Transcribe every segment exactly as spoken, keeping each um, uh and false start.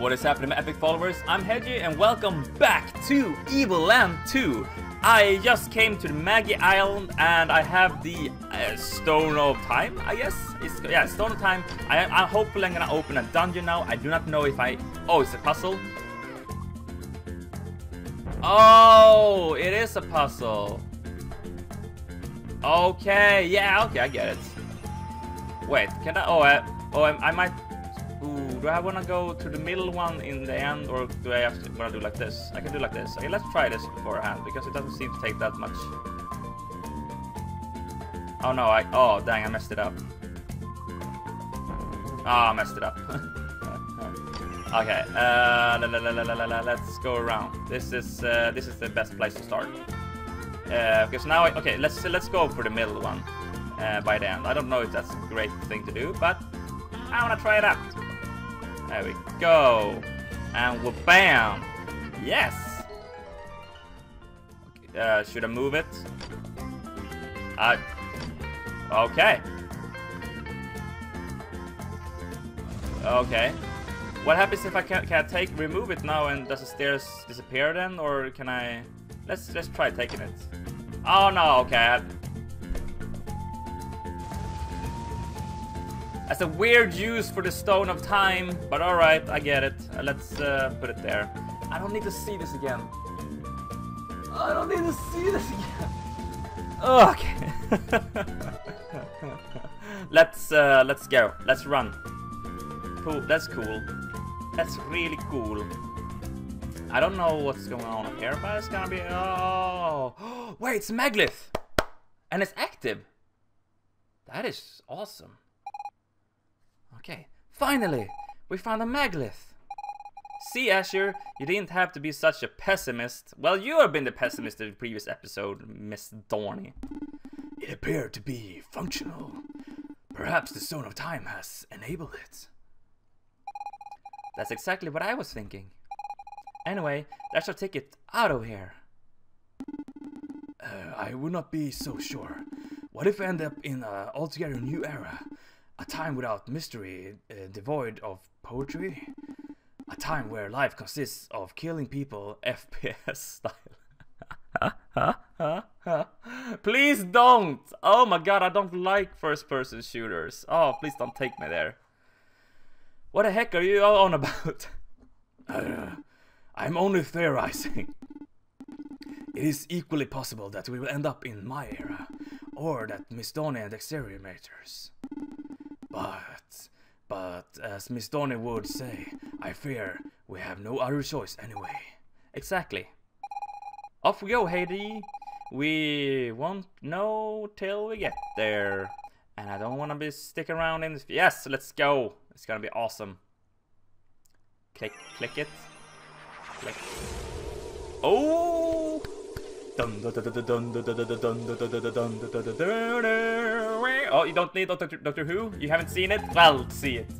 What is happening, my epic followers? I'm Hedgie and welcome back to Evoland two. I just came to the Maggie Island and I have the uh, Stone of Time, I guess? It's, yeah, Stone of Time. I, I hopefully I'm gonna open a dungeon now. I do not know if I... Oh, it's a puzzle. Oh, it is a puzzle. Okay, yeah, okay, I get it. Wait, can I... Oh, I, oh, I, I might... Ooh, do I want to go to the middle one in the end, or do I have to want to do like this? I can do like this. Okay, let's try this beforehand, because it doesn't seem to take that much. Oh no, I... Oh, dang, I messed it up. Ah, oh, I messed it up. Okay, uh, la, la, la, la, la, la, let's go around. This is uh, this is the best place to start. Uh, because now, I, okay, let's let's go for the middle one uh, by the end. I don't know if that's a great thing to do, but I wanna try it out. There we go, and we're bam. Yes. Okay, uh, should I move it? Uh, okay. Okay. What happens if I can't, can't take remove it now, and does the stairs disappear then, or can I? Let's let's try taking it. Oh no, okay. That's a weird use for the Stone of Time, but all right, I get it. Uh, let's uh, put it there. I don't need to see this again. I don't need to see this again. Okay. let's uh, let's go. Let's run. Cool. That's cool. That's really cool. I don't know what's going on up here, but it's gonna be... Oh! Wait, it's a Maglyph! And it's active! That is awesome. Okay, finally! We found a Maglyph! See, Asher, you didn't have to be such a pessimist. Well, you have been the pessimist in the previous episode, Miss Dorney. It appeared to be functional. Perhaps the Stone of Time has enabled it. That's exactly what I was thinking. Anyway, let's just take it out of here. Uh, I would not be so sure. What if we end up in an altogether new era? A time without mystery, uh, devoid of poetry? A time where life consists of killing people F P S style. Please don't! Oh my god, I don't like first-person shooters. Oh, please don't take me there. What the heck are you all on about? uh, I'm only theorizing. It is equally possible that we will end up in my era, or that Miss Donny and Exterior matters. But, but as Miss Donny would say, I fear we have no other choice anyway. Exactly. Off we go, Heidi. We won't know till we get there. And I don't want to be stick around in this. Yes, let's go. It's gonna be awesome. Click, click it. Click. Oh! Oh, you don't need Doctor Doctor Who? You haven't seen it? Well, see it.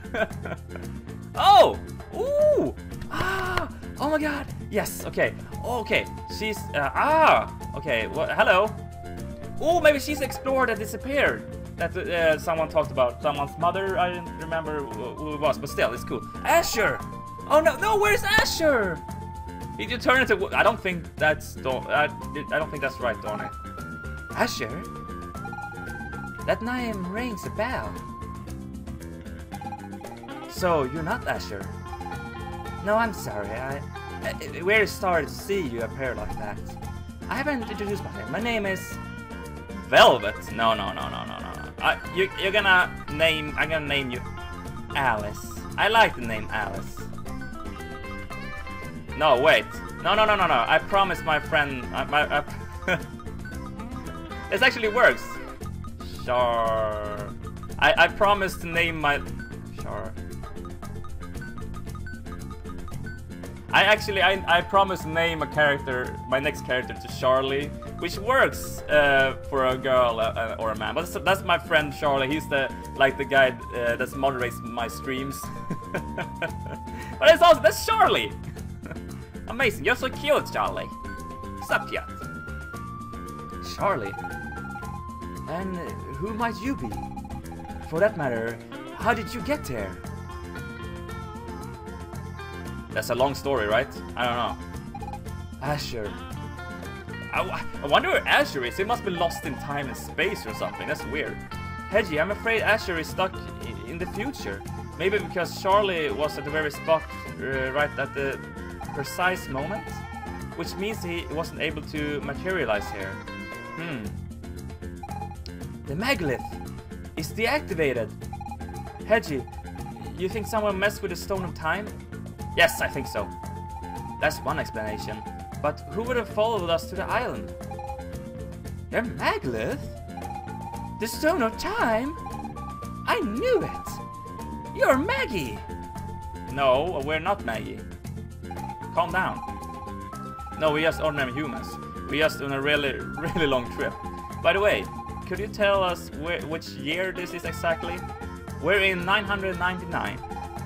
Oh! Ooh! Ah! Oh my God! Yes. Okay. Okay. She's uh, ah. Okay. Well, hello. Oh, maybe she's explored and disappeared. That uh, someone talked about. Someone's mother. I didn't remember who it was, but still, it's cool. Asher! Oh no, no, where's Asher? Did you turn into? I don't think that's. I, I don't think that's right, Donny. Asher? That name rings a bell. So you're not Asher? No, I'm sorry. I. I we're sorry to see you appear like that. I haven't introduced myself. My name is Velvet. No, no, no, no, no, no. Uh, you, you're gonna name, I'm gonna name you Alice. I like the name Alice. No, wait. No, no, no, no, no. I promised my friend. Uh, my, uh, this actually works. Sure. I, I promised to name my. Sure. I actually, I, I promised to name a character, my next character, to Charlie, which works uh, for a girl uh, or a man. But that's, that's my friend Charlie. He's the like the guy uh, that moderates my streams. But it's also that's Charlie. Amazing! You're so cute, Charlie. So cute. Charlie. And who might you be? For that matter, how did you get there? That's a long story, right? I don't know. Asher. I, I wonder where Asher is. He must be lost in time and space or something. That's weird. Hedgie, I'm afraid Asher is stuck in the future. Maybe because Charlie was at the very spot uh, right at the precise moment. Which means he wasn't able to materialize here. Hmm. The Megalith is deactivated. Hedgie, you think someone messed with the Stone of Time? Yes, I think so. That's one explanation. But who would have followed us to the island? You're Megalith? The Stone of Time? I knew it! You're Maggie! No, we're not Maggie. Calm down. No, we're just ordinary humans. We're just on a really, really long trip. By the way, could you tell us where, which year this is exactly? We're in nine hundred ninety-nine.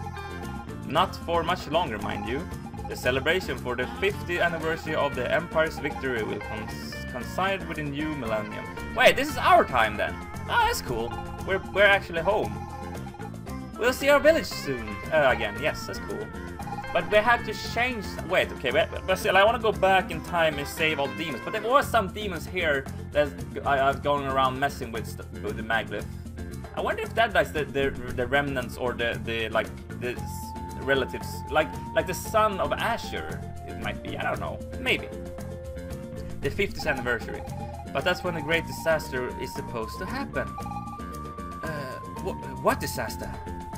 Not for much longer, mind you. The celebration for the fiftieth anniversary of the Empire's victory will coincide with the new millennium. Wait, this is our time then? Ah, that's cool. We're, we're actually home. We'll see our village soon. Uh, again, yes, that's cool. But we have to change... Wait, okay, but, but still, I want to go back in time and save all the demons. But there were some demons here that I was going around messing with, with the Megalith. I wonder if that likes the, the the remnants or the the like the relatives, like like the son of Asher. It might be. I don't know. Maybe the fiftieth anniversary. But that's when the great disaster is supposed to happen. Uh, wh what disaster?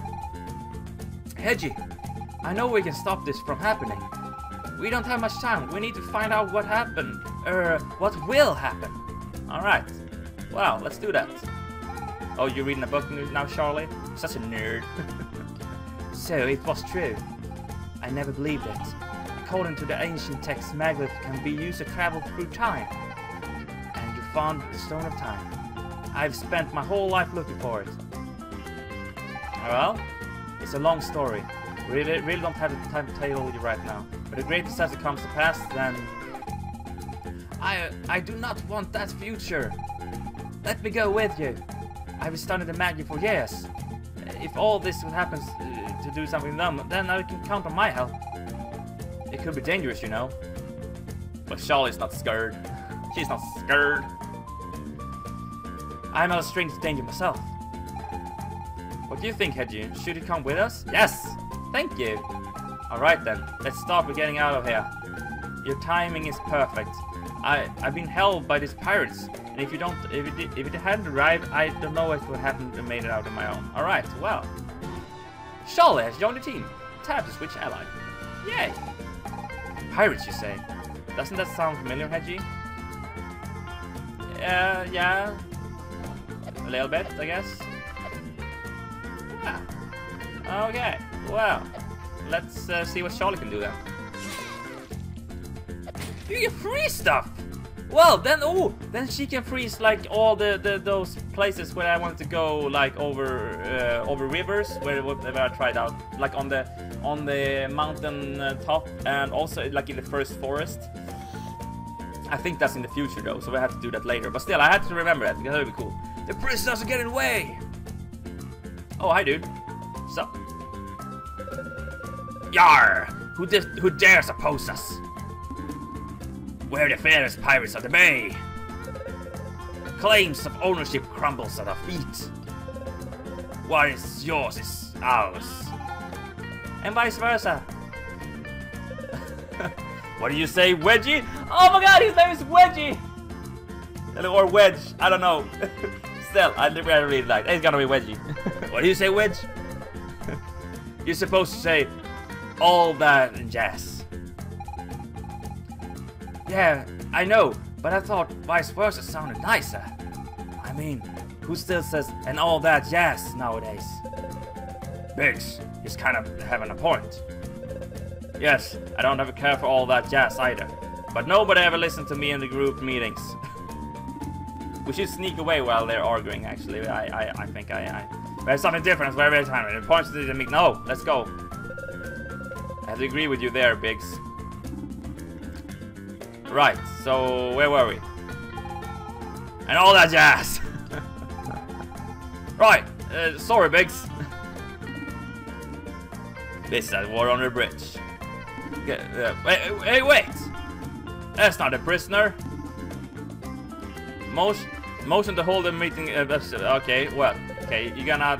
Hedgie, I know we can stop this from happening. We don't have much time. We need to find out what happened. Er, uh, what will happen? All right. Well, let's do that. Oh, you're reading a book now, Charlie? Such a nerd. So, it was true. I never believed it. According to the ancient text, Megalith can be used to travel through time. And you found the Stone of Time. I've spent my whole life looking for it. Well, it's a long story. We really, really don't have the time to tell you all right now. But the great disaster comes to pass, then... I, I do not want that future. Let me go with you. I've studied the Maggie for years. If all this happens uh, to do something dumb, then I can count on my help. It could be dangerous, you know. But Charlie's not scared. She's not scared. I'm not a stranger to danger myself. What do you think, Hedgie? Should you come with us? Yes! Thank you! Alright then, let's start with getting out of here. Your timing is perfect. I, I've been held by these pirates. And if you don't, if it, did, if it hadn't arrived, I don't know if it would happen to made it out on my own. Alright, well. Charlie has joined the team. Tap to switch ally. Yay! Pirates, you say? Doesn't that sound familiar, Hedgie? Uh, yeah. A little bit, I guess. Yeah. Okay, well. Let's uh, see what Charlie can do then. You get free stuff! Well, then, oh, then she can freeze like all the, the those places where I wanted to go, like over uh, over rivers, where whatever I tried out, like on the on the mountain uh, top, and also like in the first forest. I think that's in the future though, so we have to do that later. But still, I had to remember that because that would be cool. The prisoners are getting away. Oh, hi, dude. So, Yar! Who dis who dares oppose us? We're the fairest pirates of the bay. Claims of ownership crumbles at our feet. What is yours is ours. And vice versa. What do you say, Wedgie? Oh my god, his name is Wedgie! Or Wedge, I don't know. Still, I really like it. It's gonna be Wedgie. What do you say, Wedge? You're supposed to say all that and jazz. Yeah, I know, but I thought vice versa sounded nicer. I mean, who still says and all that jazz nowadays? Biggs, he's kind of having a point. Yes, I don't ever care for all that jazz either. But nobody ever listened to me in the group meetings. We should sneak away while they're arguing, actually. I I, I think I... I there's something different every very time. It points to the meet. No, let's go. I have to agree with you there, Biggs. Right, so where were we? And all that jazz! Right, uh, sorry, Biggs. This is at War on the Bridge. Get, uh, wait, hey, wait! That's not a prisoner. Most motion to hold a meeting. Uh, okay, well, okay, you're gonna.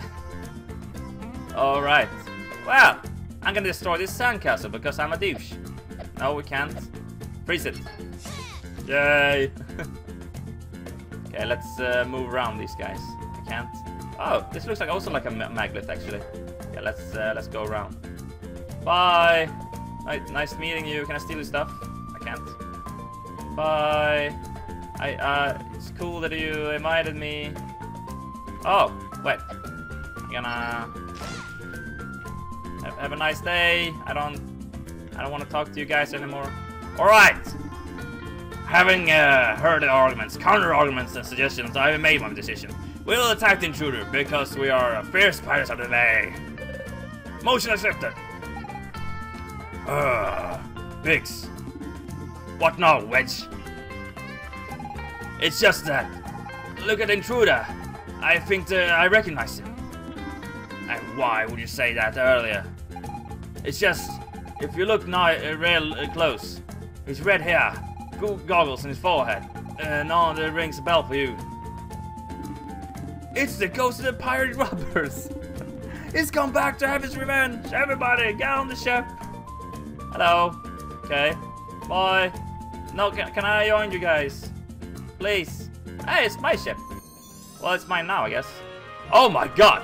All right. Well, I'm gonna destroy this sandcastle because I'm a douche. No, we can't. Freeze it. Yay! Okay, let's uh, move around these guys. I can't. Oh, this looks like also like a ma magnet actually. Yeah, let's uh, let's go around. Bye. Nice, nice meeting you. Can I steal your stuff? I can't. Bye. I uh, it's cool that you invited me. Oh, wait. I'm gonna have, have a nice day. I don't, I don't want to talk to you guys anymore. All right. Having uh, heard the arguments, counter arguments, and suggestions, I have made my decision. We'll attack the intruder because we are fierce pirates of the day. Motion accepted. Uh, Biggs. What now, Wedge? It's just that. Look at the intruder. I think the, I recognize him. And why would you say that earlier? It's just, if you look now uh, real uh, close, his red hair, cool goggles on his forehead. Uh, no, that rings a bell for you. It's the ghost of the pirate robbers. He's come back to have his revenge. Everybody, get on the ship. Hello. Okay. Bye. No, can, can I join you guys? Please. Hey, it's my ship. Well, it's mine now, I guess. Oh my god.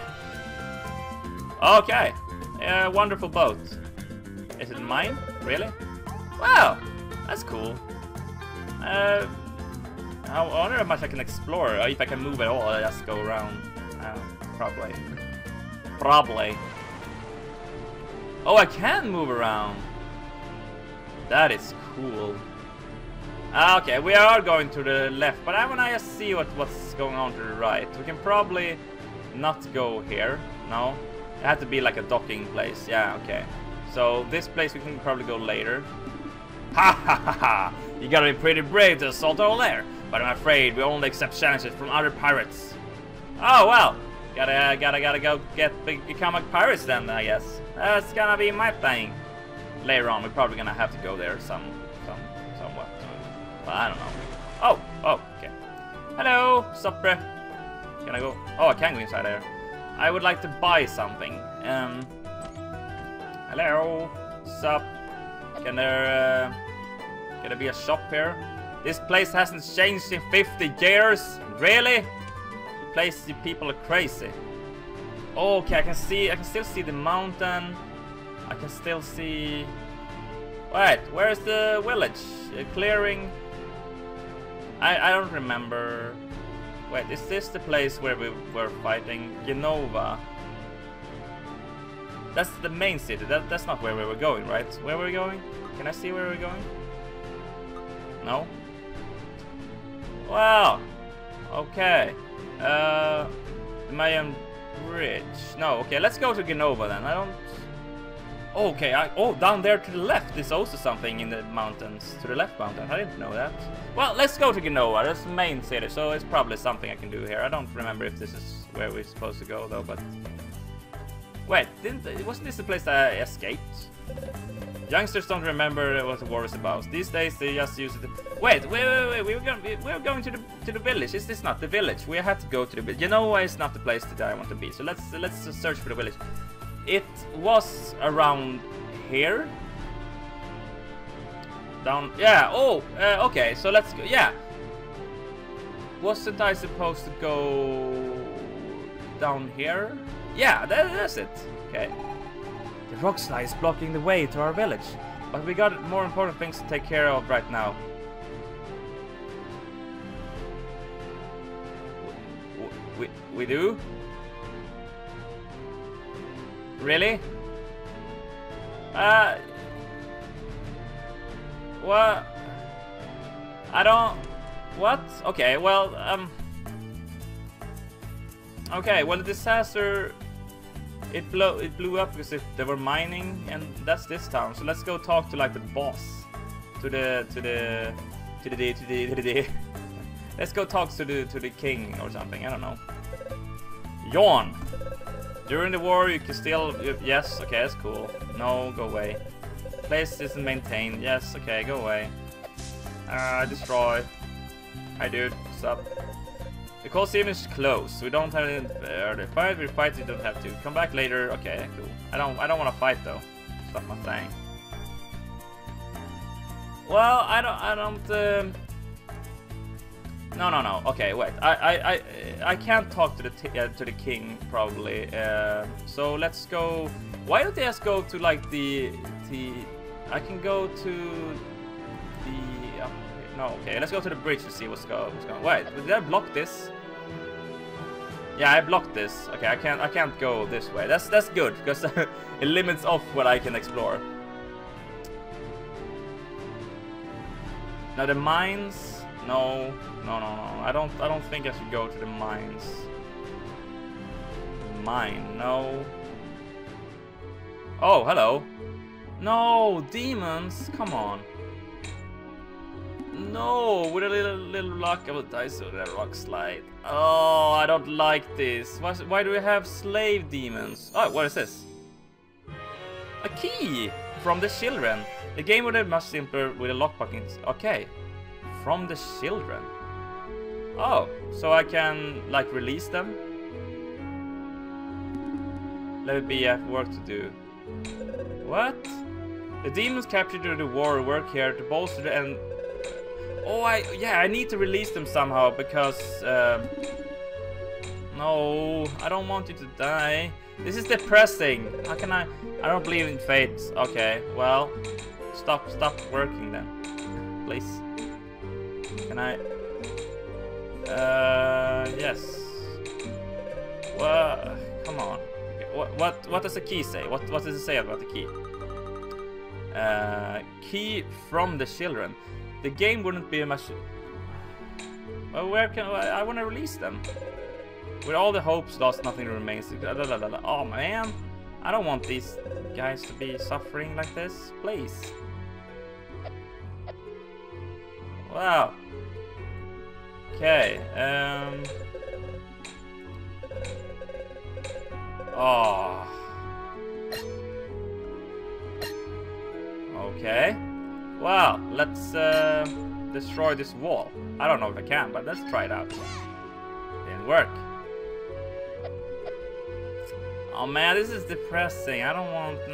Okay. Yeah, wonderful boat. Is it mine? Really? Wow. That's cool. Uh, I wonder how much I can explore, or if I can move at all. I just go around. Uh, probably. Probably. Oh, I can move around. That is cool. Okay, we are going to the left, but I want to just see what, what's going on to the right. We can probably not go here. No, it had to be like a docking place. Yeah, okay. So this place we can probably go later. Ha ha ha ha! You gotta be pretty brave to assault our lair, but I'm afraid we only accept challenges from other pirates. Oh well, gotta gotta gotta go get become a pirate then, I guess. That's gonna be my thing. Later on, we're probably gonna have to go there some, some, somewhat. Well, I don't know. Oh, oh, okay. Hello, sup, bruh. Can I go? Oh, I can go inside there. I would like to buy something. Um. Hello, sup. Can there, uh, can there be a shop here? This place hasn't changed in fifty years. Really? The place, the people are crazy. Oh, okay, I can see. I can still see the mountain. I can still see. Wait, where's the village? Uh, clearing. I I don't remember. Wait, is this the place where we were fighting Genova? That's the main city. That that's not where we were going, right? Where were we going? Can I see where we're going? No. Well. Okay. Uh, the Mayan Bridge. No. Okay, let's go to Genova then. I don't. Okay, I, oh, down there to the left is also something in the mountains. To the left mountain, I didn't know that. Well, let's go to Genova, that's the main city, so it's probably something I can do here. I don't remember if this is where we're supposed to go though, but... Wait, didn't, wasn't this the place that I escaped? Youngsters don't remember what the war is about. These days they just use it... Wait, wait, wait, wait, we were going, we were going to the to the village. Is this not the village? We had to go to the village. Genova is not the place that I want to be, so let's, let's search for the village. It was around here. Down, yeah, oh, uh, okay, so let's go, yeah. Wasn't I supposed to go down here? Yeah, that, that's it, okay. The rock slide is blocking the way to our village, but we got more important things to take care of right now. We, we, we do? Really? Uh... What? I don't... What? Okay, well, um... Okay, well, the disaster... It blew, it blew up because it, they were mining, and that's this town. So let's go talk to, like, the boss. To the... To the... To the... To the... To the... Let's go talk to the, to the king or something, I don't know. Yawn! During the war, you can still... Yes, okay, that's cool. No, go away. place isn't maintained. Yes, okay, go away. Uh, destroy. Hi dude, what's up? The Colosseum is closed. We don't have any. Uh, the fight we fight. You don't have to. Come back later. Okay, cool. I don't. I don't want to fight though. Stop my thing. Well, I don't. I don't. Um... No, no, no. Okay, wait. I, I, I, I can't talk to the t uh, to the king probably. Uh, so let's go. Why don't they just go to like the the? I can go to the. Uh, no, okay. Let's go to the bridge to see what's go what's going. Wait, did I block this? Yeah, I blocked this. Okay, I can't. I can't go this way. That's that's good because it limits off what I can explore. Now the mines. No, no, no, no. I don't. I don't think I should go to the mines. Mine, no. Oh, hello. No, demons. Come on. No, with a little little luck, I will die so that rock slide. Oh, I don't like this. Why, why do we have slave demons? Oh, what is this? A key from the children. The game would have much simpler with a lockpicking. Okay. From the children. Oh, so I can like release them. Let it be. I have work to do. What? The demons captured during the war work here to bolster the and. Oh, I yeah. I need to release them somehow because. Um, no, I don't want you to die. This is depressing. How can I? I don't believe in fate. Okay, well, stop, stop working then, please. Can I? Uh, yes. Well, come on. What what what does the key say? What what does it say about the key? Uh, key from the children. The game wouldn't be a much. Well, where can I, I want to release them? With all the hopes lost, nothing remains. Oh man, I don't want these guys to be suffering like this. Please. Wow. Okay. Um. Oh. Okay. Well, let's uh, destroy this wall. I don't know if I can, but let's try it out. Didn't work. Oh man, this is depressing. I don't want.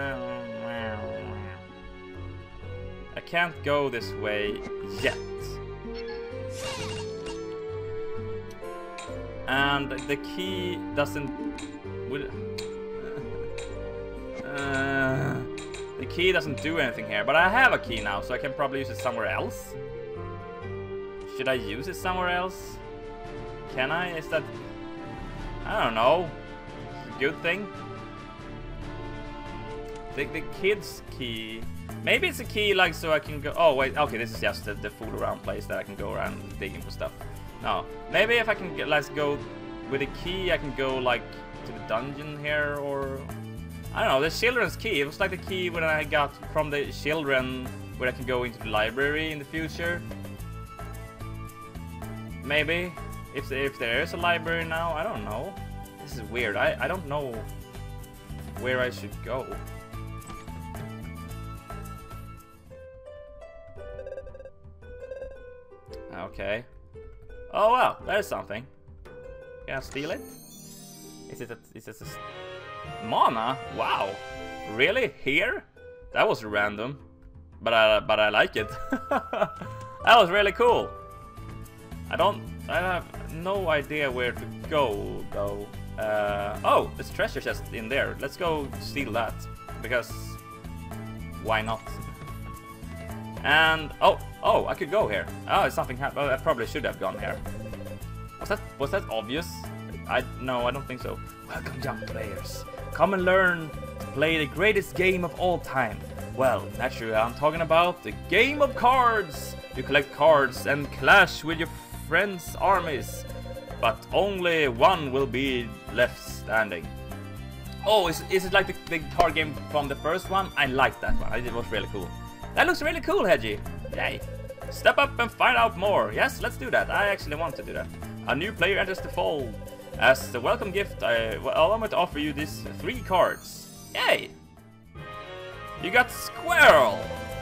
I can't go this way yet. And the key doesn't. Uh, the key doesn't do anything here, but I have a key now, so I can probably use it somewhere else. Should I use it somewhere else? Can I? Is that? I don't know. It's a good thing. The the kid's key. Maybe it's a key like so I can go. Oh wait, okay, this is just the, the fool around place that I can go around digging for stuff. No, maybe if I can get, let's go with a key, I can go like to the dungeon here, or I don't know. The children's key. It was like the key when I got from the children, where I can go into the library in the future. Maybe if if there is a library now, I don't know. This is weird. I I don't know where I should go. Okay. Oh well, there's something. Can I steal it? Is it a, is it a mana? Wow, really? Here? That was random, but I but I like it. That was really cool. I don't. I have no idea where to go though. Uh, oh, there's treasure chest in there. Let's go steal that because why not? And oh, oh, I could go here. Oh, something happened. Oh, I probably should have gone here. Was that was that obvious? I no, I don't think so. Welcome, young players. Come and learn to play the greatest game of all time. Well, naturally, I'm talking about the game of cards. You collect cards and clash with your friends' armies, but only one will be left standing. Oh, is is it like the, the card game from the first one? I liked that one. It was really cool. That looks really cool, Hedgie. Yay. Step up and find out more. Yes, let's do that. I actually want to do that. A new player enters the fold. As the welcome gift, I, well, I'm going to offer you these three cards. Yay! You got squirrel!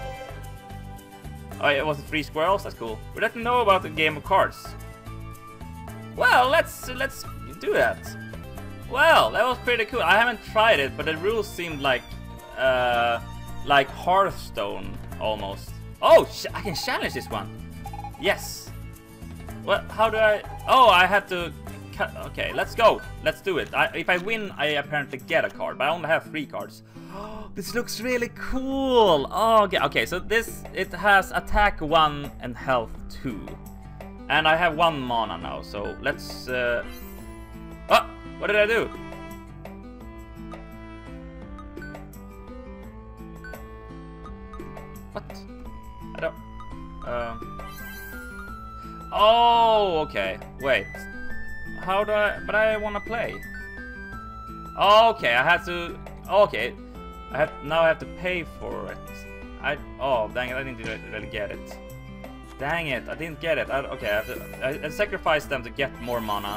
Oh, it was three squirrels? That's cool. We didn't know about the game of cards. Well, let's let's do that. Well, that was pretty cool. I haven't tried it, but the rules seemed like uh, like Hearthstone almost. Oh, sh I can challenge this one. Yes. What? How do I? Oh, I have to. Cut. Okay, let's go. Let's do it. I, if I win, I apparently get a card, but I only have three cards. This looks really cool. Oh, okay. Okay, so this it has attack one and health two, and I have one mana now. So let's. Uh... Oh, what did I do? What? I don't. Um. Oh, okay. Wait. How do I? But I want to play. Okay, I have to. Okay, I have now. I have to pay for it. I. Oh, dang it! I didn't really get it. Dang it! I didn't get it. I, okay, I have to. I, I sacrifice them to get more mana.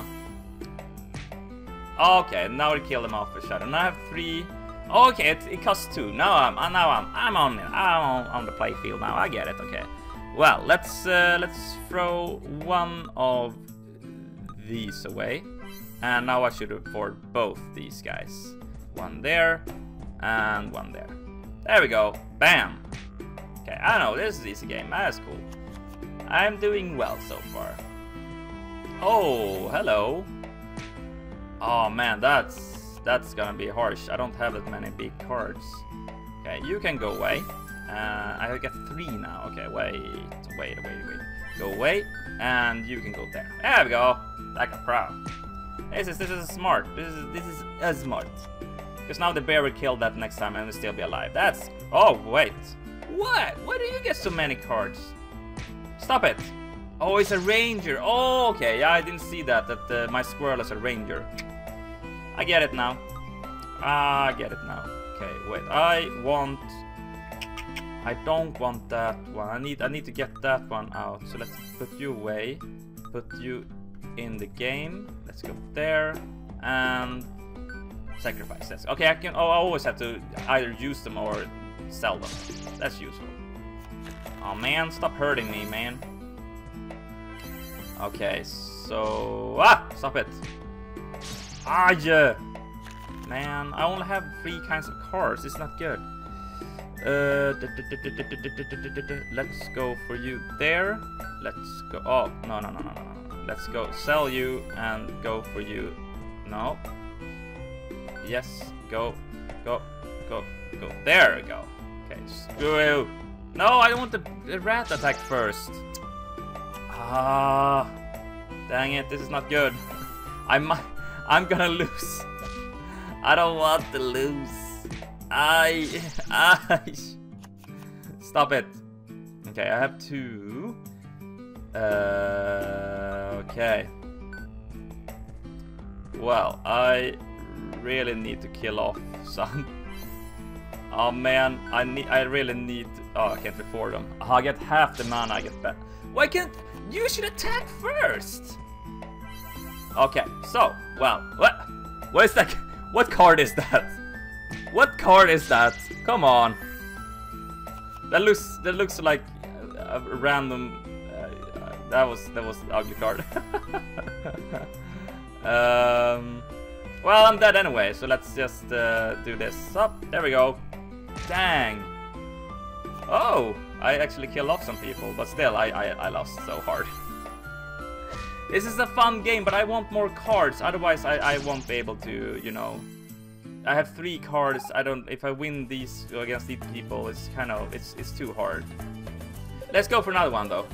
Okay, now we kill them off with shadow. Now I have three. Okay, it, it costs two. Now I'm. Uh, now I'm. I'm on. I'm on, on the playfield now. I get it. Okay. Well, let's uh, let's throw one of these away, and now I should afford both these guys. One there, and one there. There we go. Bam. Okay, I know this is an easy game. That's cool. I'm doing well so far. Oh, hello. Oh man, that's that's gonna be harsh. I don't have that many big cards. Okay, you can go away. Uh, I get three now. Okay, wait, wait, wait, wait. Go away, and you can go there. There we go. Like a pro. This is this is smart. This is this is uh, smart. Because now the bear will kill that next time and will still be alive. That's. Oh wait. What? Why do you get so many cards? Stop it. Oh, it's a ranger. Oh, okay. Yeah, I didn't see that. That uh, my squirrel is a ranger. I get it now. I get it now. Okay, wait. I want. I don't want that one. I need I need to get that one out. So let's put you away. Put you in the game. Let's go there and sacrifice this. Okay, I can. Oh, I always have to either use them or sell them. That's useful. Oh man, stop hurting me, man. Okay, so ah, stop it. Ah, yeah. Man, I only have three kinds of cards. It's not good. Uh, let's go for you there. Let's go. Oh, no, no, no, no, no, no. Let's go sell you and go for you. No. Yes, go, go, go, go. There we go. Okay, screw you. No, I don't want the rat attack first. Ah, dang it, this is not good. I might, I'm gonna lose. I don't want to lose. I, I. Stop it. Okay, I have two. Uh, okay. Well, I really need to kill off some. Oh man, I need. I really need. Oh, I can't afford them. Oh, I get half the mana. I get back. Why can't you should attack first? Okay, so well, what? What is that? What card is that? What card is that? Come on. That looks. That looks like a random. Uh, that was. That was an ugly card. um. Well, I'm dead anyway, so let's just uh, do this. Up. Oh, there we go. Dang. Oh, I actually killed off some people, but still, I, I, I lost so hard. This is a fun game, but I want more cards. Otherwise, I, I won't be able to, you know. I have three cards. I don't. If I win these against these people, it's kind of it's it's too hard. Let's go for another one though.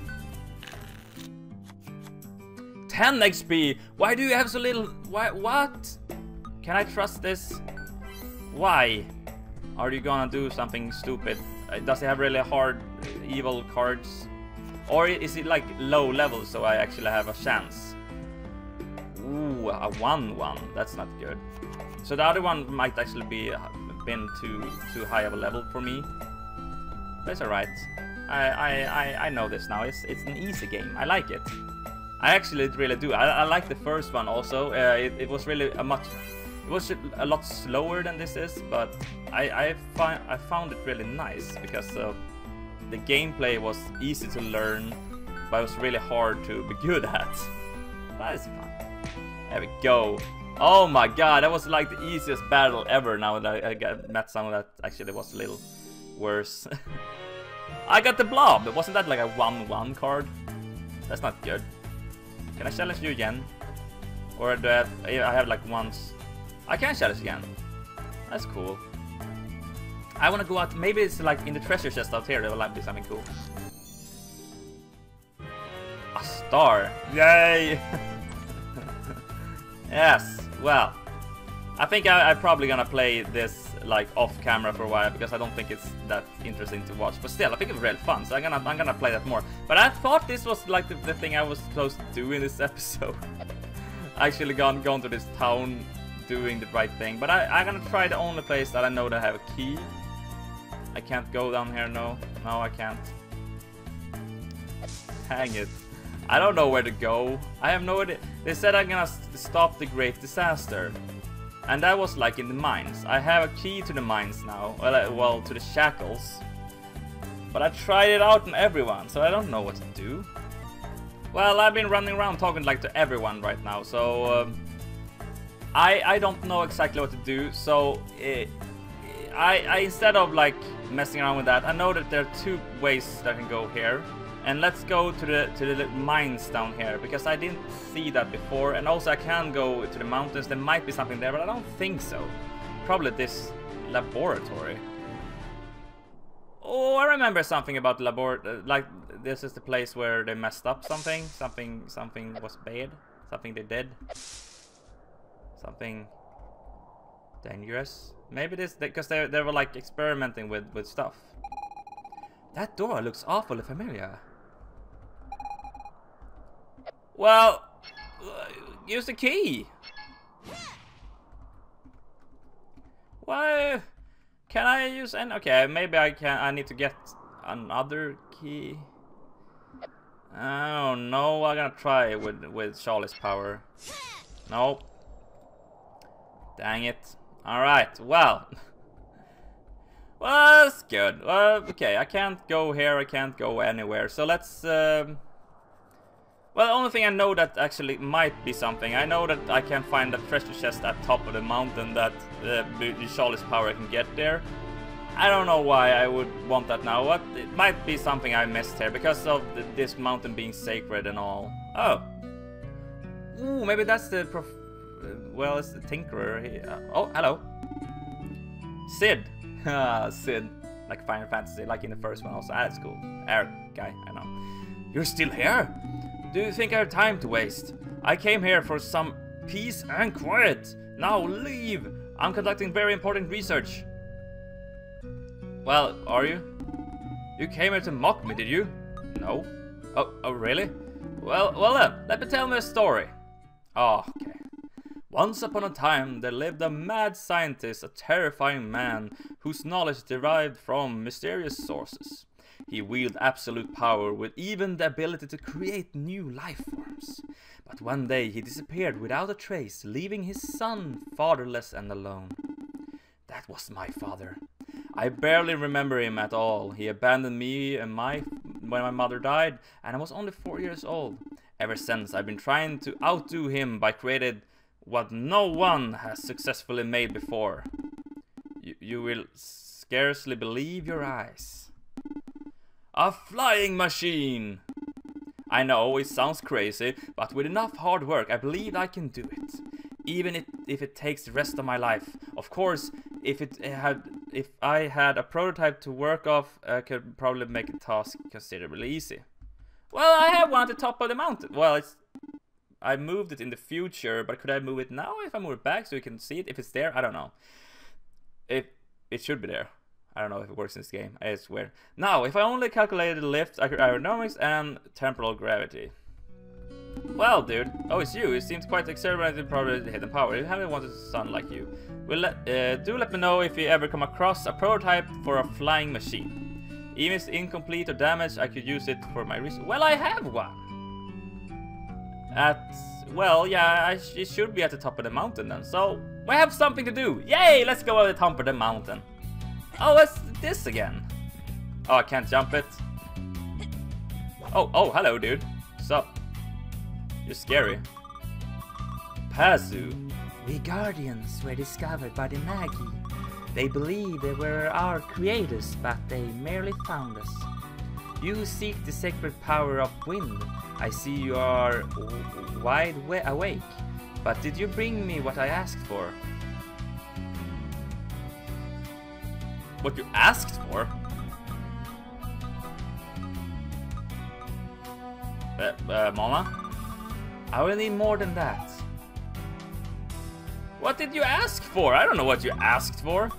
ten X P. Why do you have so little? Why? What? Can I trust this? Why? Are you gonna do something stupid? Does it have really hard, evil cards? Or is it like low level so I actually have a chance? Ooh, a one one. That's not good. So the other one might actually be been too too high of a level for me. But it's alright. I, I I I know this now. It's it's an easy game. I like it. I actually really do. I, I like the first one also. Uh, it, it was really a much It was a lot slower than this is, but I I, fi I found it really nice because uh, the gameplay was easy to learn, but it was really hard to be good at. That is fun. There we go. Oh my god, that was like the easiest battle ever. Now that I, I got, met someone that actually was a little worse. I got the blob. Wasn't that like a one one card? That's not good. Can I challenge you again? Or do I have, I have like once? I can challenge again. That's cool. I want to go out. Maybe it's like in the treasure chest out here. There will be something cool. A star. Yay! Yes. Well, I think I, I'm probably gonna play this like off camera for a while because I don't think it's that interesting to watch. But still, I think it's really fun. So I'm gonna I'm gonna play that more. But I thought this was like the, the thing I was supposed to do in this episode. Actually gone gone to this town doing the right thing, but I, I'm gonna try the only place that I know that I have a key. I can't go down here, no. No, I can't. Hang it. I don't know where to go. I have no idea. They said I'm gonna st stop the great disaster. And that was like in the mines. I have a key to the mines now. Well, uh, well to the shackles. But I tried it out on everyone, so I don't know what to do. Well, I've been running around talking like to everyone right now, so um, I I don't know exactly what to do. So it, I I instead of like messing around with that, I know that there are two ways that I can go here, and let's go to the to the mines down here because I didn't see that before, and also I can go to the mountains. There might be something there, but I don't think so. Probably this laboratory. Oh, I remember something about the laboratory. Like this is the place where they messed up something. Something, something was bad. Something they did. Something dangerous. Maybe this because they they were like experimenting with with stuff. That door looks awfully familiar. Well, use the key. Why? Can I use an? Okay, maybe I can. I need to get another key. Oh no, I'm gonna try it with with Charlie's power. Nope. Dang it. All right. Well. Well, that's good. Well, okay, I can't go here. I can't go anywhere. So let's. Um, well, the only thing I know that actually might be something. I know that I can find the treasure chest at top of the mountain that uh, the Charlie's power can get there. I don't know why I would want that now. What? It might be something I missed here because of the, this mountain being sacred and all. Oh. Ooh, maybe that's the prof uh, well, it's the Tinkerer. He, uh, oh, hello. Sid. Ah, Sid. Like Final Fantasy, like in the first one also. Ah, that's cool. Air guy, I know. You're still here? Do you think I have time to waste? I came here for some peace and quiet. Now leave. I'm conducting very important research. Well, are you? You came here to mock me, did you? No. Oh, oh really? Well, well then, let me tell me a story. Oh, okay. Once upon a time, there lived a mad scientist, a terrifying man, whose knowledge derived from mysterious sources. He wielded absolute power with even the ability to create new life forms. But one day he disappeared without a trace, leaving his son fatherless and alone. That was my father. I barely remember him at all. He abandoned me and my when my mother died, and I was only four years old. Ever since, I've been trying to outdo him by creating what no one has successfully made before. You, you will scarcely believe your eyes. A flying machine! I know, it sounds crazy, but with enough hard work, I believe I can do it. Even if, if it takes the rest of my life. Of course, if it had, if I had a prototype to work off, I could probably make the task considerably easy. Well, I have one at the top of the mountain. Well, it's... I moved it in the future, but could I move it now if I move it back so you can see it? If it's there, I don't know. It, it should be there. I don't know if it works in this game. It's weird. Now, if I only calculated the lift, aerodynamics, and temporal gravity. Well, dude. Oh, it's you. It seems quite exaggerated, probably the hidden power. You haven't wanted a son like you. Well, let, uh, do let me know if you ever come across a prototype for a flying machine. Even if it's incomplete or damaged, I could use it for my research. Well, I have one. At, well, yeah, I sh it should be at the top of the mountain then. So, We have something to do. Yay! Let's go over the top of the mountain. Oh, what's this again? Oh, I can't jump it. Oh, oh, hello, dude. What's up? You're scary. Pazu. We Guardians were discovered by the Magi. They believe they were our creators, but they merely found us. You seek the sacred power of wind. I see you are wide awake. But did you bring me what I asked for? What you asked for? Uh, uh, Mama? I will need more than that. What did you ask for? I don't know what you asked for.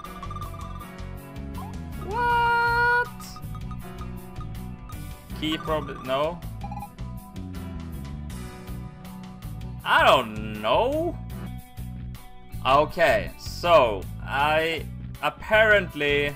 What? Key problem? No. I don't know. Okay, so I apparently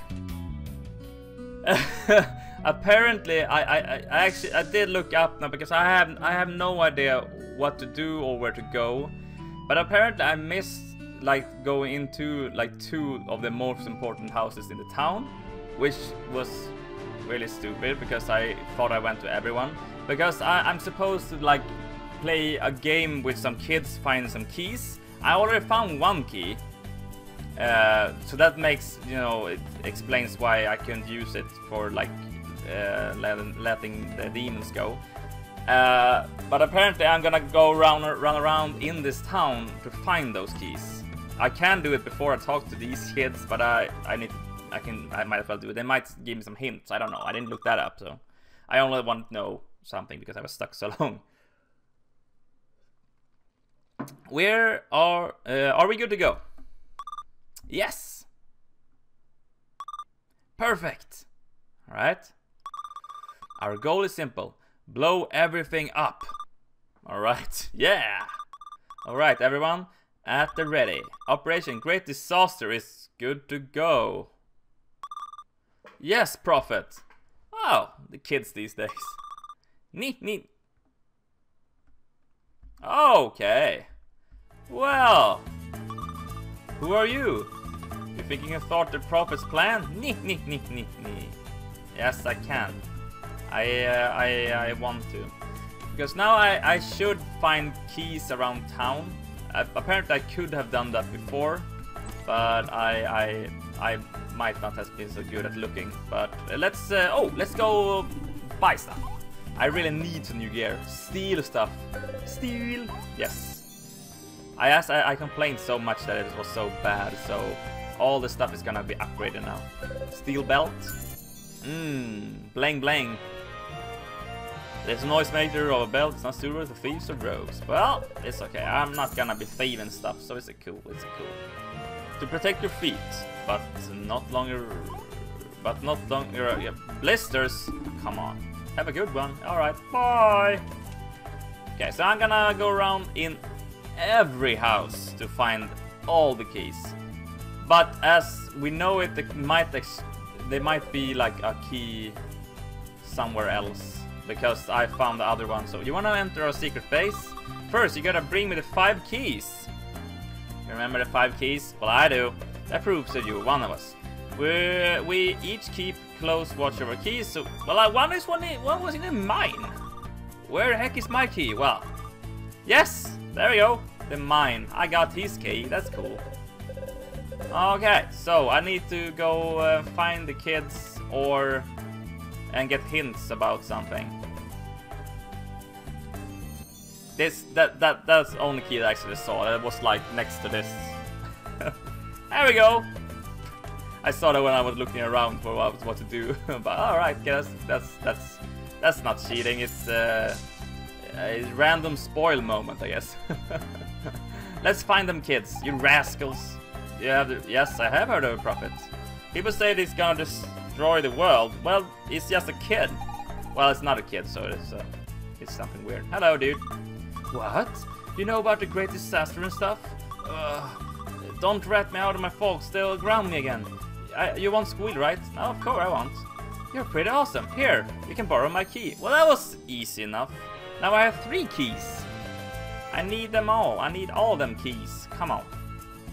apparently I, I I actually I did look up now because I have I have no idea what to do or where to go. But apparently I missed like going into like two of the most important houses in the town, which was really stupid because I thought I went to everyone. Because I, I'm supposed to like play a game with some kids, find some keys. I already found one key, uh, so that makes, you know, it explains why I couldn't use it for like uh, letting, letting the demons go. Uh, but apparently I'm gonna go around, run around in this town to find those keys. I can do it before I talk to these kids, but I, I need, I can, I might as well do it. They might give me some hints. I don't know. I didn't look that up, so I only want to know something because I was stuck so long. Where are, uh, are we good to go? Yes. Perfect. All right. Our goal is simple. Blow everything up. Alright, yeah. Alright, everyone, at the ready. Operation Great Disaster is good to go. Yes, Prophet. Oh, the kids these days. Neat, neat. Okay. Well, who are you? You thinking you thought the Prophet's plan? Neat, neat, neat, neat, neat. Yes, I can. I, uh, I, I want to. Because now I, I should find keys around town. Uh, apparently I could have done that before, but I, I, I might not have been so good at looking. But uh, let's, uh, oh, let's go buy stuff. I really need some new gear. Steal stuff. Steal. Yes. I asked, I, I complained so much that it was so bad, so all the stuff is gonna be upgraded now. Steel belt. Mmm, bling bling. There's a noise maker of a belt, it's not suitable for thieves or rogues. Well, it's okay, I'm not gonna be thieving stuff, so it's a cool, it's a cool. To protect your feet, but not longer, but not longer, yeah, blisters, come on. Have a good one, alright, bye! Okay, so I'm gonna go around in every house to find all the keys. But as we know it, it might ex there might be like a key somewhere else. Because I found the other one. So you wanna enter our secret base? First you gotta bring me the five keys. You remember the five keys? Well, I do. That proves that you're one of us. We we each keep close watch over keys. So well, I, one is one. One was in mine. Where the heck is my key? Well, yes, there we go. The mine. I got his key. That's cool. Okay, so I need to go uh, find the kids or and get hints about something. This that that that's the only key that I actually saw. That was like next to this. There we go. I saw that when I was looking around for what, what to do. But all right, guess that's that's that's not cheating. It's uh, a random spoil moment, I guess. Let's find them kids, you rascals. You have the, yes, I have heard of a prophet. People say he's gonna destroy the world. Well, he's just a kid. Well, it's not a kid, so it's uh, it's something weird. Hello, dude. What? You know about the great disaster and stuff? Uh, don't rat me out of my folks. They'll ground me again. I, you want squeal, right? No, of course I want. You're pretty awesome. Here, you can borrow my key. Well, that was easy enough. Now I have three keys. I need them all. I need all them keys. Come on.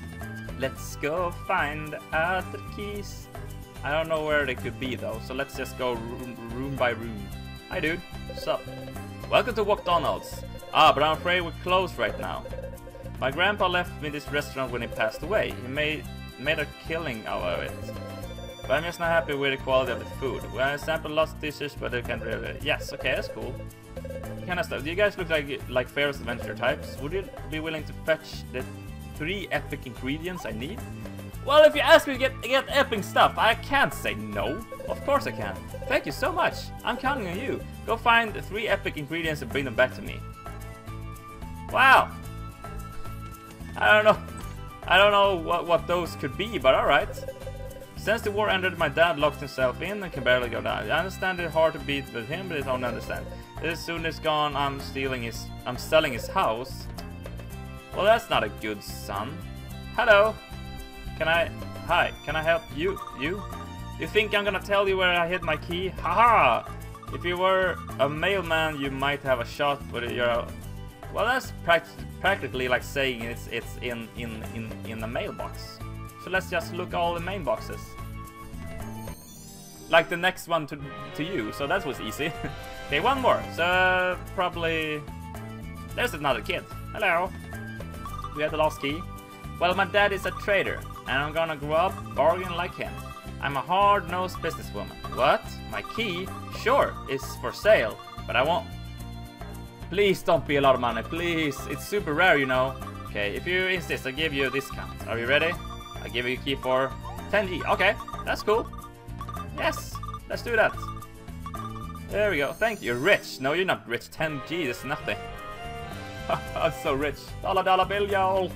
Let's go find out the keys. I don't know where they could be though, so let's just go room, room by room. Hi dude, what's up? Welcome to McDonald's. Ah, but I'm afraid we're closed right now. My grandpa left me this restaurant when he passed away. He made made a killing out of it. But I'm just not happy with the quality of the food. We have sampled lots of dishes, but they can't really... Yes, okay, that's cool. Kind of stuff. Do you guys look like like Ferris Adventure types? Would you be willing to fetch the three epic ingredients I need? Well, if you ask me to get, get epic stuff, I can't say no. Of course I can. Thank you so much. I'm counting on you. Go find the three epic ingredients and bring them back to me. Wow. I don't know. I don't know what, what those could be, but alright. Since the war ended, my dad locked himself in and can barely go down. I understand it's hard to beat with him, but I don't understand. As soon as gone, I'm stealing his... I'm selling his house. Well, that's not a good son. Hello. Can I... Hi, can I help you? You? You think I'm gonna tell you where I hid my key? Haha! If you were a mailman, you might have a shot, but you're a... Well, that's pract practically like saying it's it's in in in in the mailbox. So let's just look all the main boxes. Like the next one to to you. So that was easy. Okay, one more. So probably there's another kid. Hello. We have the lost key. Well, my dad is a trader, and I'm gonna grow up bargaining like him. I'm a hard-nosed businesswoman. What? My key? Sure, is for sale, but I won't. Please don't be a lot of money, please. It's super rare, you know. Okay, if you insist, I'll give you a discount. Are you ready? I'll give you a key for ten G. Okay, that's cool. Yes, let's do that. There we go. Thank you. You're rich. No, you're not rich. ten G is nothing. I'm so rich. Dollar dollar bill, y'all.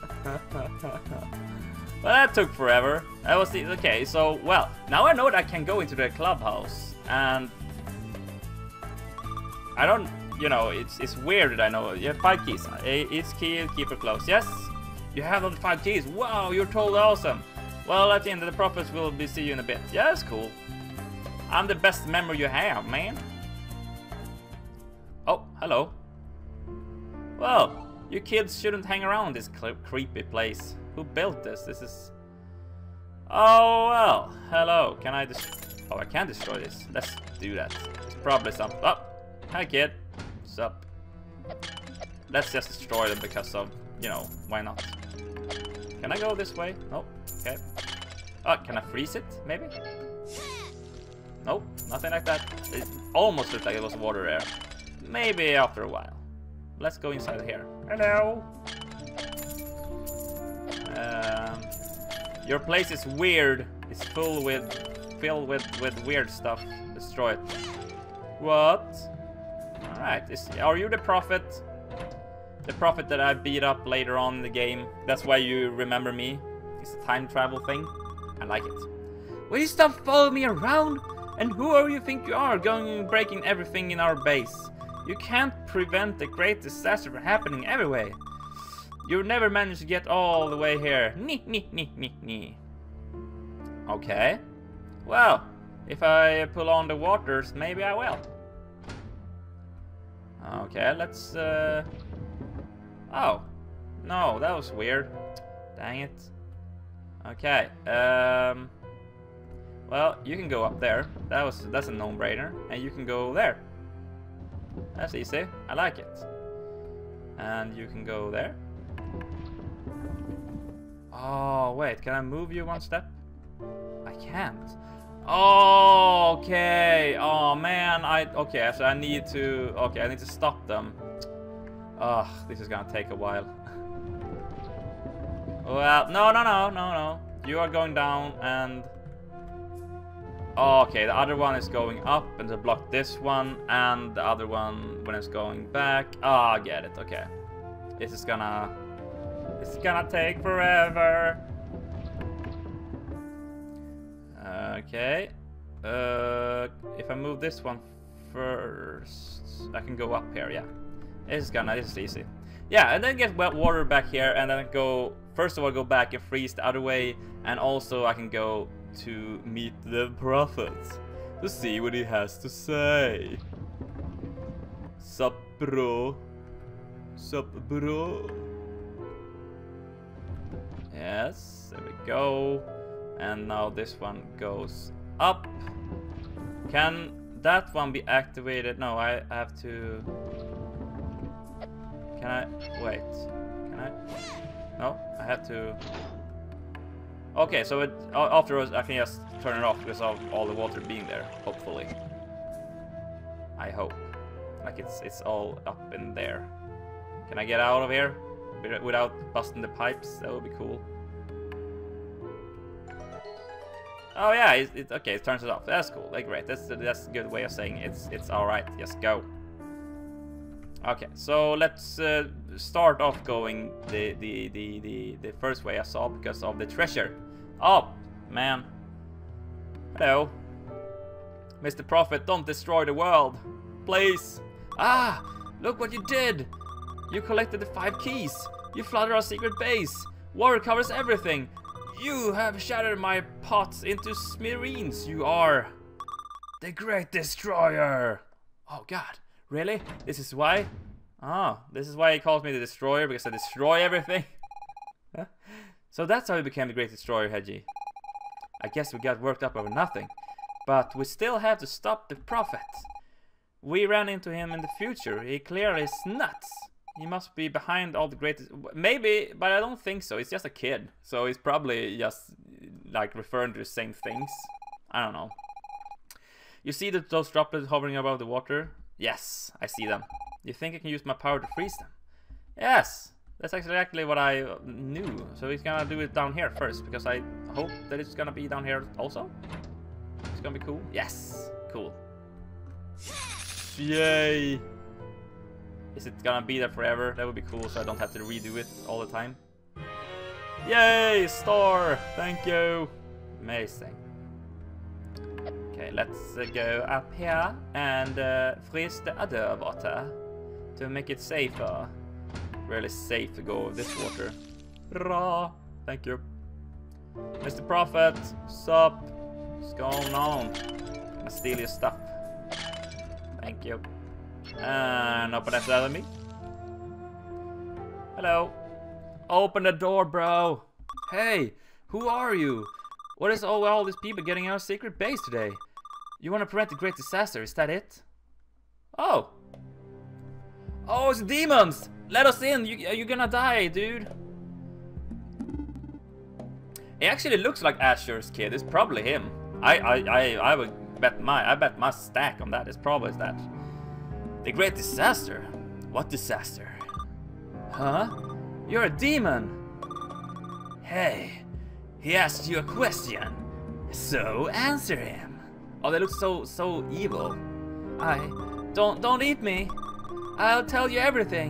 Well, that took forever. That was the... Okay, so, well, now I know that I can go into the clubhouse. And... I don't... You know, it's it's weird that I know. You have five keys. Each key, keep it close. Yes? You have those five keys. Wow, you're totally awesome. Well, at the end of the profits, we'll be see you in a bit. Yeah, that's cool. I'm the best member you have, man. Oh, hello. Well, you kids shouldn't hang around this creepy place. Who built this? This is... Oh, well. Hello. Can I just... Oh, I can destroy this. Let's do that. It's probably something... Oh, hi, kid. What's up? Let's just destroy them because of... You know, why not? Can I go this way? Nope. Okay. Oh, can I freeze it? Maybe? Nope. Nothing like that. It almost looked like it was water there. Maybe after a while. Let's go inside here. Hello. Um, your place is weird. It's full with, filled with with weird stuff. Destroy it. What? All right. Is, are you the prophet? The prophet that I beat up later on in the game. That's why you remember me. It's a time travel thing. I like it. Will you stop following me around? And who are you think you are, going and breaking everything in our base? You can't prevent the great disaster from happening everywhere. You'll never manage to get all the way here. Nee, nee, nee, nee, nee. Okay. Well, if I pull on the waters, maybe I will. Okay, let's... Uh... Oh. No, that was weird. Dang it. Okay. Um... Well, you can go up there. That was that's a no-brainer. And you can go there. That's easy. I like it. And you can go there. Oh, wait. Can I move you one step? I can't. Oh, okay. Oh, man. I okay. So I need to. Okay, I need to stop them. Ugh, this is gonna take a while. Well, no, no, no, no, no. You are going down, and. Oh, okay, the other one is going up and to block this one, and the other one when it's going back. Oh, I get it. Okay, this is gonna, this is gonna take forever. Okay, uh, if I move this one first, I can go up here. Yeah, this is gonna, this is easy. Yeah, and then get wet water back here, and then go. First of all, go back and freeze the other way, and also I can go to meet the prophet to see what he has to say. Sup, bro? Sup, bro? Yes, there we go. And now this one goes up. Can that one be activated? No, I have to... Can I... Wait. Can I... No, I have to... Okay, so it, afterwards I can just turn it off because of all the water being there, hopefully. I hope. Like it's it's all up in there. Can I get out of here without busting the pipes? That would be cool. Oh yeah, it, it, okay, it turns it off. That's cool. Like, great. That's that's a good way of saying it's it's all right. Just go. Okay, so let's uh, start off going the, the the the the first way I saw because of the treasure. Oh man. Hello, Mister Prophet. Don't destroy the world, please. Ah, look what you did. You collected the five keys. You flooded our secret base. Water covers everything. You have shattered my pots into smithereens. You are the Great Destroyer. Oh God, really? This is why? Oh, this is why he calls me the Destroyer, because I destroy everything. Huh? So that's how he became the Great Destroyer, Hedgie. I guess we got worked up over nothing, but we still have to stop the Prophet. We ran into him in the future. He clearly is nuts. He must be behind all the greatest... Maybe, but I don't think so. He's just a kid. So he's probably just, like, referring to the same things. I don't know. You see that those droplets hovering above the water? Yes, I see them. You think I can use my power to freeze them? Yes, that's exactly what I knew. So he's gonna do it down here first, because I hope that it's gonna be down here also. It's gonna be cool. Yes, cool. Yay! Is it gonna be there forever? That would be cool, so I don't have to redo it all the time. Yay! Star! Thank you! Amazing. Okay, let's uh, go up here and uh, freeze the other water to make it safer. Really safe to go with this water. Hurrah! Thank you. Mister Prophet, sup? What's going on? I'm gonna steal your stuff. Thank you. And open that out of me. Hello. Open the door, bro. Hey, who are you? What is all, all these people getting out of secret base today? You want to prevent the great disaster, is that it? Oh. Oh, it's demons! Let us in! You, you're gonna die, dude. It actually looks like Asher's kid. It's probably him. I, I, I, I would bet my, I bet my stack on that. It's probably that. The great disaster? What disaster? Huh? You're a demon! Hey, he asked you a question, so answer him. Oh, they look so, so evil. I... Don't, don't eat me. I'll tell you everything.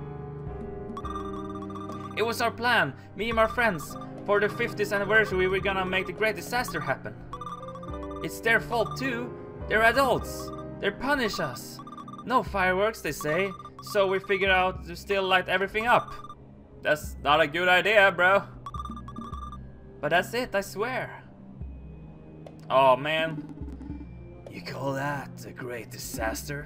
It was our plan, me and my friends. For the fiftieth anniversary, we were gonna make the great disaster happen. It's their fault too. They're adults. They punish us. No fireworks, they say, so we figured out to still light everything up. That's not a good idea, bro. But that's it, I swear. Oh, man. You call that a great disaster?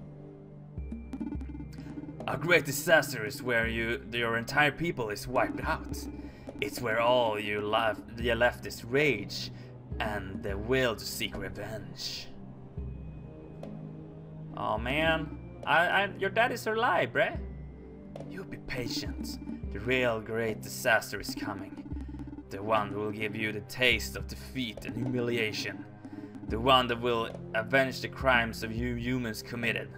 A great disaster is where you, your entire people is wiped out. It's where all you left, you left is rage and the will to seek revenge. Oh man, I, I, your dad is alive, bruh. You be patient. The real great disaster is coming. The one who will give you the taste of defeat and humiliation. The one that will avenge the crimes of you humans committed.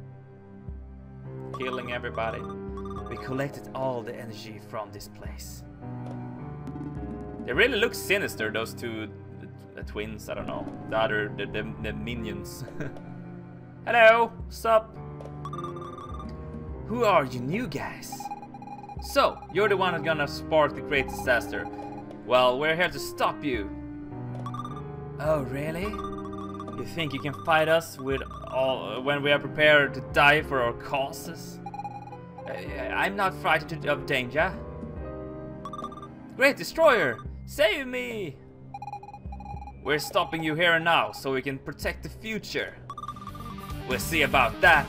Killing everybody. We collected all the energy from this place. They really look sinister, those two the twins, I don't know. The other, the, the, the minions. Hello, sup? Who are you new guys? So, you're the one who's gonna spark the great disaster. Well, we're here to stop you. Oh, really? You think you can fight us with all when we are prepared to die for our causes? Uh, I'm not frightened of danger. Great Destroyer, save me! We're stopping you here and now so we can protect the future. We'll see about that.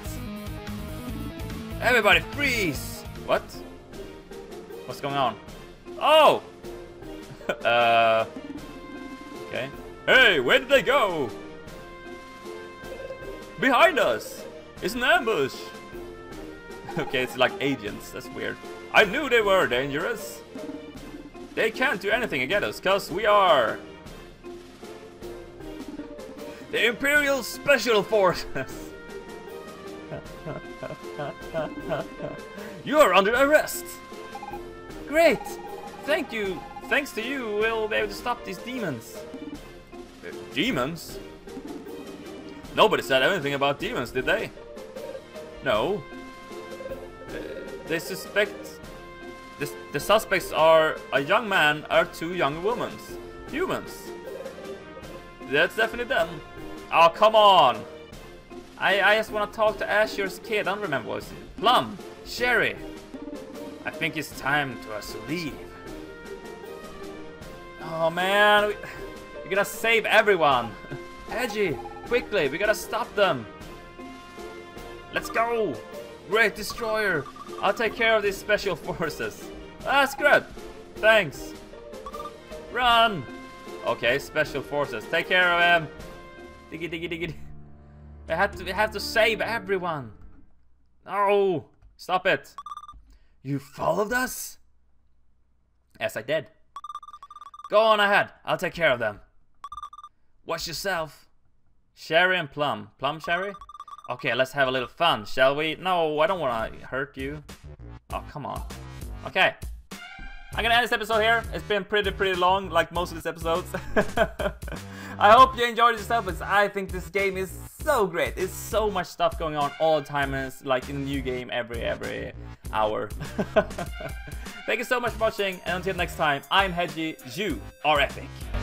Everybody freeze! What? What's going on? Oh! uh. Okay. Hey, where did they go? Behind us! It's an ambush! Okay, it's like agents. That's weird. I knew they were dangerous. They can't do anything against us, cause we are the Imperial Special Forces. You are under arrest. Great. Thank you. Thanks to you, we'll be able to stop these demons. Uh, demons? Nobody said anything about demons, did they? No. Uh, they suspect... The, the suspects are a young man or two young women. Humans. That's definitely them. Oh, come on. I, I just want to talk to Asher's kid. I don't remember what it was. Plum. Sherry. I think it's time to us to leave. Oh, man. We, we gotta save everyone. Edgy. Quickly, we gotta stop them. Let's go. Great Destroyer. I'll take care of these special forces. That's good. Thanks. Run. Okay, special forces. Take care of him. Diggy diggy diggy. We have to we have to save everyone. No. Stop it. You followed us? Yes, I did. Go on ahead. I'll take care of them. Watch yourself. Sherry and Plum. Plum Sherry? Okay, let's have a little fun, shall we? No, I don't want to hurt you. Oh, come on. Okay. I'm gonna end this episode here. It's been pretty, pretty long, like most of these episodes. I hope you enjoyed yourself, because I think this game is so great. There's so much stuff going on all the time, and it's like in a new game every, every hour. Thank you so much for watching, and until next time, I'm Hedgie, you are epic.